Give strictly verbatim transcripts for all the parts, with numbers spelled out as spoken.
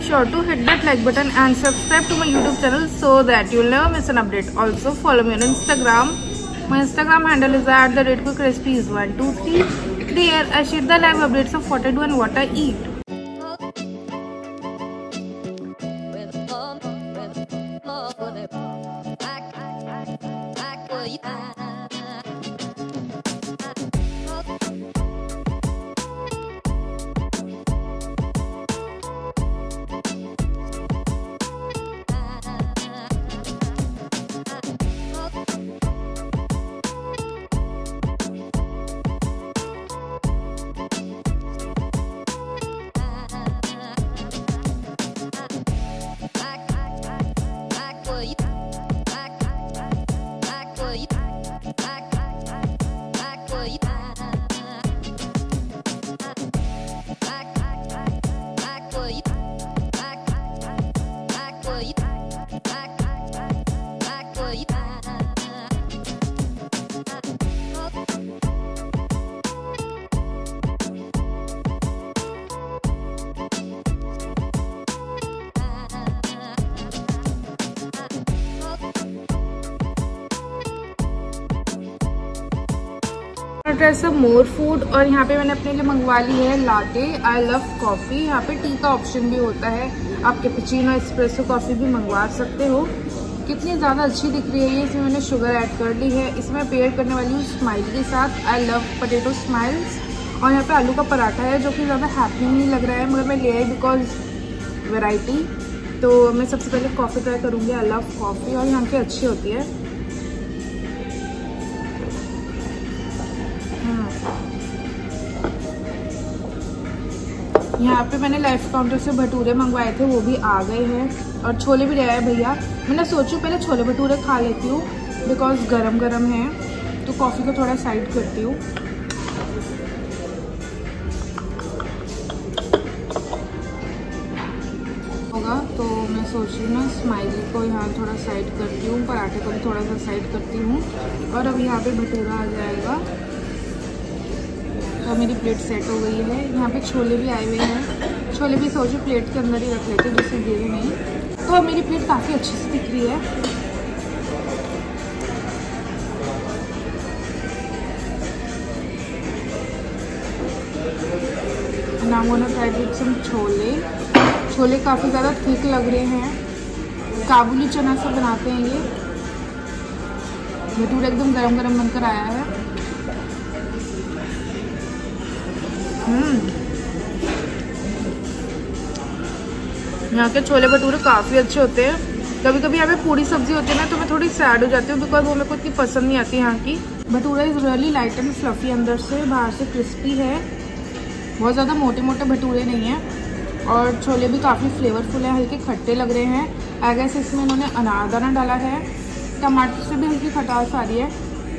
make sure to hit that like button and subscribe to my YouTube channel so that you'll never miss an update. Also follow me on Instagram. My Instagram handle is at the rate quick recipes one two three. There I share the live updates of what I do and what I eat. सब more food और यहाँ पे मैंने अपने लिए मंगवा ली है latte. I love coffee. यहाँ पे टी का ऑप्शन भी होता है, आप कैपुचिनो एस्प्रेसो कॉफ़ी भी मंगवा सकते हो। कितनी ज़्यादा अच्छी दिख रही है ये। इसमें मैंने शुगर ऐड कर ली है। इसमें पेयर करने वाली हूँ स्माइल के साथ। I love potato smiles. और यहाँ पे आलू का पराठा है जो कि ज़्यादा हैपनिंग नहीं लग रहा है, मगर मैं ले आई बिकॉज वेराइटी। तो मैं सबसे पहले कॉफ़ी ट्राई करूँगी। आई लव कॉफ़ी और यहाँ की अच्छी होती है। यहाँ पे मैंने लाइफ काउंटर से भटूरे मंगवाए थे, वो भी आ गए हैं और छोले भी ले आए भैया। मैंने सोचू पहले छोले भटूरे खा लेती हूँ बिकॉज गरम गरम है, तो कॉफ़ी को थोड़ा साइड करती हूँ। होगा तो मैं सोच रही हूँ ना स्माइली को यहाँ थोड़ा साइड करती हूँ, पराठे को भी थोड़ा सा साइड करती हूँ और अब यहाँ पे भटूरा आ जाएगा। तो मेरी प्लेट सेट हो गई है। यहाँ पे छोले भी आए हुए हैं। छोले भी सोचो प्लेट के अंदर ही रख लेते हैं जिससे गिरे नहीं। तो अब मेरी प्लेट काफ़ी अच्छी से दिख रही है। now I'm gonna try with some chole. Chole काफ़ी ज़्यादा थिक लग रहे हैं। काबुली चना से बनाते हैं ये। भटूरा एकदम गरम गरम बनकर आया है। यहाँ के छोले भटूरे काफ़ी अच्छे होते हैं। कभी कभी यहाँ पे पूरी सब्जी होती है ना तो मैं थोड़ी सैड हो जाती हूँ बिकॉज वो मेरे को इतनी पसंद नहीं आती यहाँ की। Bhatura is really light and fluffy, अंदर से बाहर से क्रिस्पी है। बहुत ज़्यादा मोटे मोटे भटूरे नहीं हैं और छोले भी काफ़ी फ्लेवरफुल है, हल्के खट्टे लग रहे हैं। आई गेस इसमें इन्होंने अनारदाना डाला है। टमाटर से भी हल्की खटास आ रही है।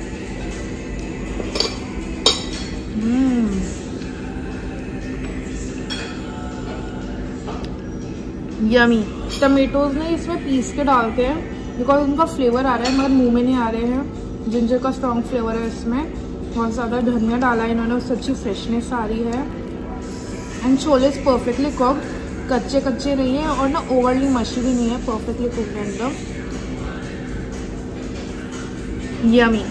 यमी। टमेटोज़ ने इसमें पीस के डालते हैं बिकॉज उनका फ्लेवर आ रहा है मगर मुंह में नहीं आ रहे हैं। जिंजर का स्ट्रॉन्ग फ्लेवर है इसमें। बहुत ज़्यादा धनिया डाला है इन्होंने, उससे अच्छी फ्रेशनेस आ रही है। And chole is perfectly cooked, कच्चे कच्चे नहीं है और ना ओवरली मशी भी नहीं है, परफेक्टली कुक्ड है एकदम। यमी।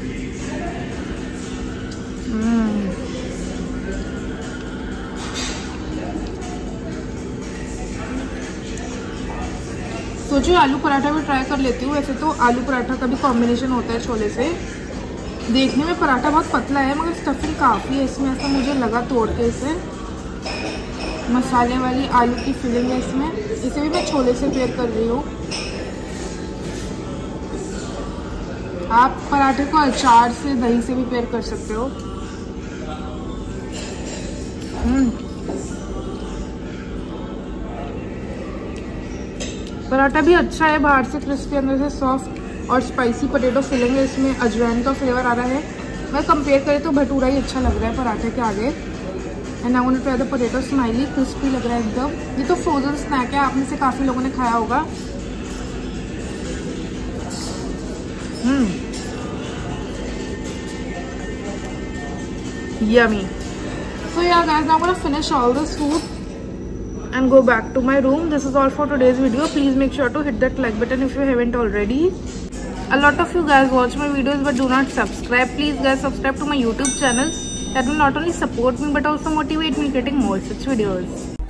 सोचो आलू पराठा भी ट्राई कर लेती हूँ। वैसे तो आलू पराठा का भी कॉम्बिनेशन होता है छोले से। देखने में पराठा बहुत पतला है मगर स्टफिंग काफ़ी है इसमें, ऐसा मुझे लगा तोड़ के। इसे मसाले वाली आलू की फिलिंग है इसमें। इसे भी मैं छोले से पेयर कर रही हूँ। आप पराठे को अचार से, दही से भी पेयर कर सकते हो। पराठा भी अच्छा है, बाहर से क्रिस्पी अंदर से सॉफ्ट और स्पाइसी पोटैटो फिलिंग है इसमें। अजवाइन का फ्लेवर आ रहा है। मैं कंपेयर करें तो भटूरा ही अच्छा लग रहा है पराठे के आगे। And I want to try the potato smiley. Crispy लग रहा है एकदम। ये तो फ्रोजन स्नैक है, आप में से काफ़ी लोगों ने खाया होगा। Hmm yummy. So yeah guys, now I'm gonna finish all this food and go back to my room. This is all for today's video. Please make sure to hit that like button if you haven't already. A lot of you guys watch my videos but do not subscribe. Please guys subscribe to my YouTube channel. That will not only support me but also motivate me getting more such videos.